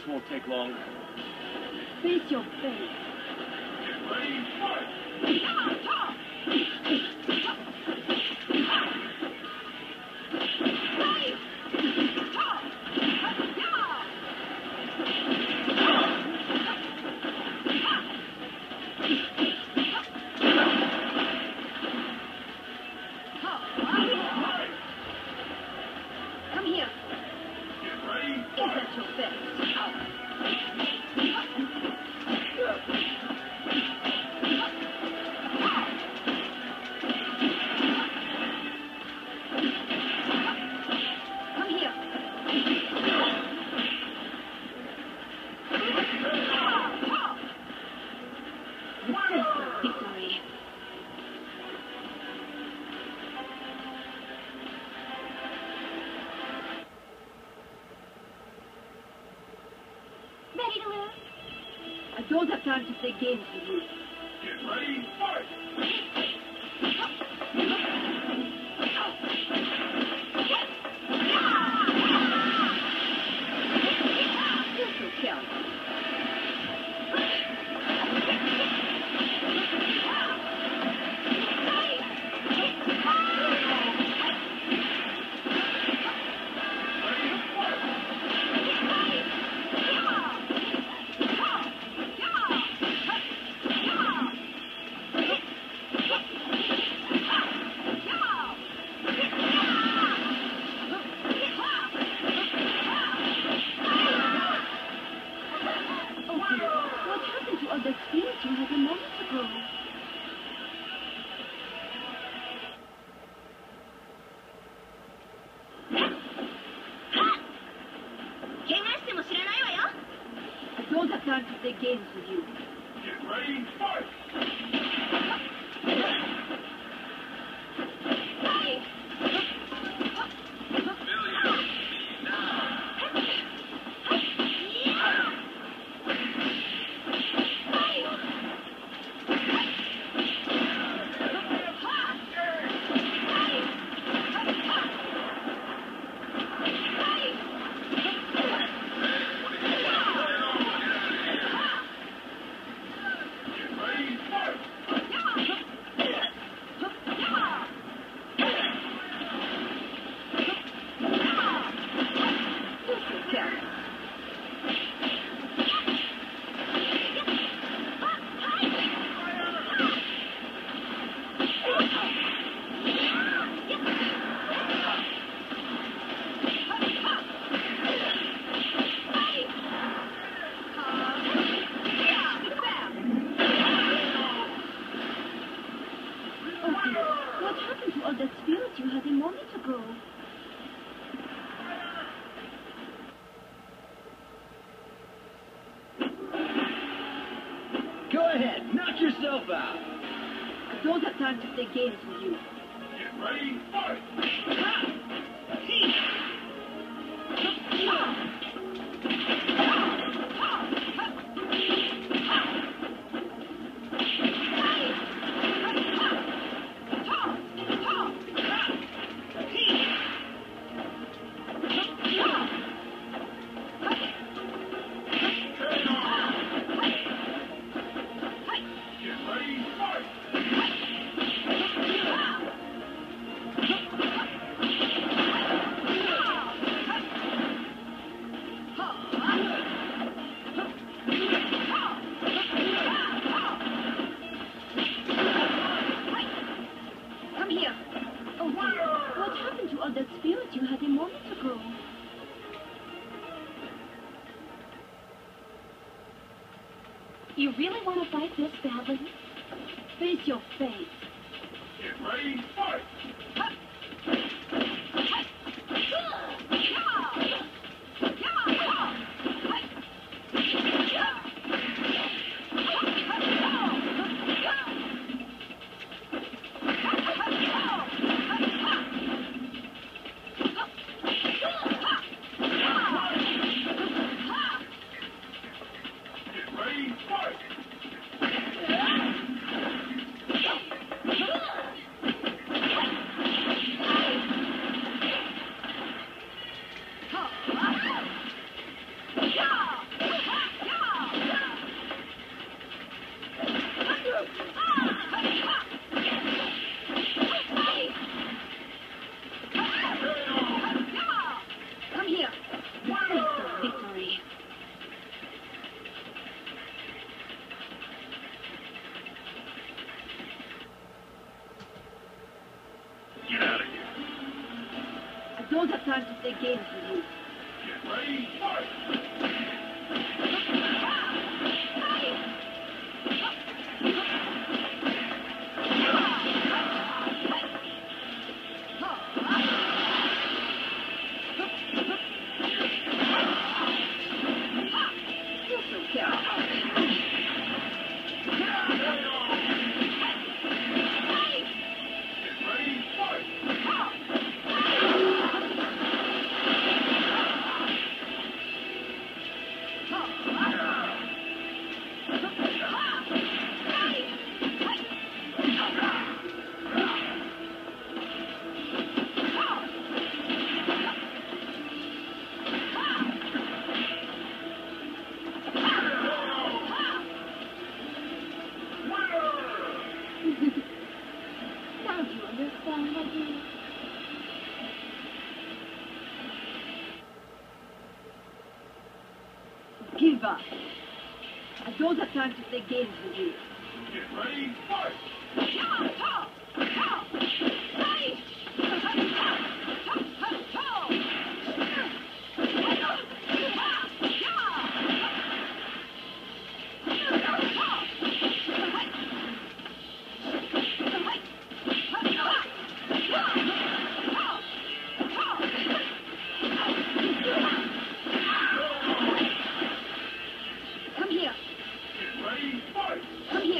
won't take long. Face your fate. Get ready, fight! Come here. Get ready, Is fight! that your fate? Come here. This is the victory. Ready to lose? I don't have time to play games with you. Get ready, fight! You're so careless. Oh, dear. What happened to all that spirit you had a moment ago? I don't have time to play games with you. Get ready, fight! Get ready, fight! You're so careless. Oh, dear. What happened to all that spirit you had a moment ago? Go ahead, knock yourself out. I don't have time to play games with you. Get ready, fight! Get ready, fight! Come here. Oh, dear. What happened to all that spirit you had a moment ago? You really want to fight this badly? Face your fate. Get ready, fight! Get ready, fight! don't have time to play games with you. Get ready, fight! You're so careful. Get ready, fight! Now do you understand, my dear? Give up. I don't have time to play games with you. Get ready, fight! Come here. Get ready, fight! Come here.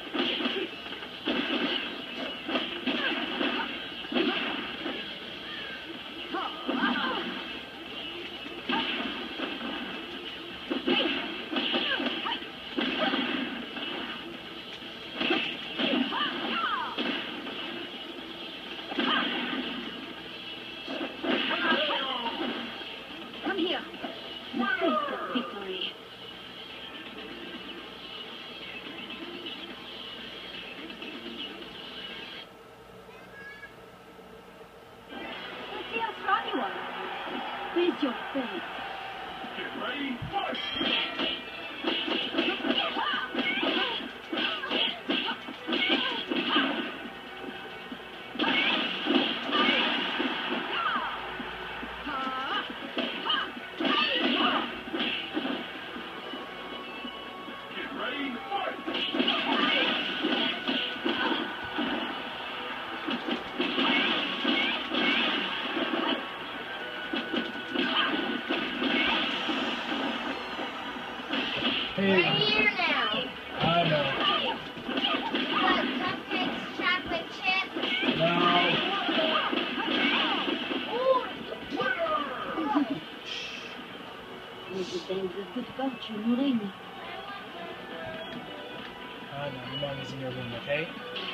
Come here. The taste of victory. Let's see how strong you are. Face your fate. Get ready, fight! Get ready, fight! We're Hey, here now. I know. What, cupcakes, chocolate chips? No. Resistenza good fortune, Lorraine. I know. Your mommy's in your room, okay?